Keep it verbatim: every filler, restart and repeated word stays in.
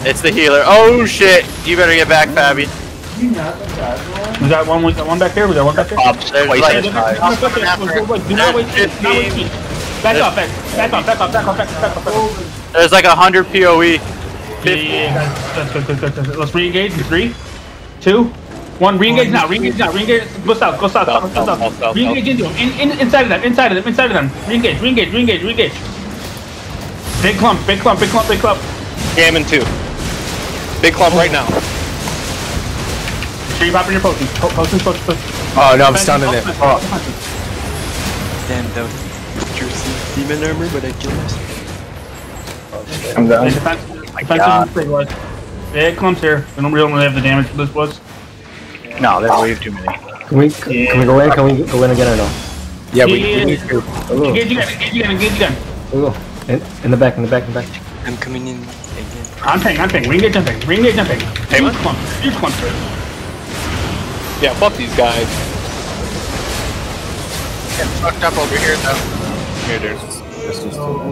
It's the healer. Oh shit! You better get back, Fabi. You not the bad one? We got one. We got one back there. We got one back there. There's Twice like, as high. Do not wait. Do not wait. Back up. Back. Back up. Back up. Back up. Back up. Back up. Back up. there's like a hundred P O E. Yeah, yeah, yeah. That's good, good, good, good. Let's re-engage in three, two, one. Re-engage now. Re-engage now. Re-engage. Go south. Go south. Go south. Go south. Re-engage into them. In, in, inside of them. Inside of them. Inside of them. Re-engage. Re-engage. Re-engage. Re-engage. Big clump. Big clump. Big clump. Big clump. Gammon two. Big clump right now. Make sure you pop in your potions. Po potions. Potions. Potions. Oh no, I'm stunned in it. Oh. Damn, that was juicy demon armor, but I killed myself. I'm done. Defense. Big clumps here. We don't really have the damage for this was. No, there's way too many. Can we can we go in? Can we go in again or no? Yeah, we, we need to. Oh, engage again. Engage again. Engage again. oh, in, in the back. In the back. In the back. I'm coming in again. I'm paying. I'm paying. Re-engage. I'm paying. Re-engage. I'm paying. Huge clump. Huge clump. Yeah, fuck these guys. Getting fucked up over here though. Here, there's.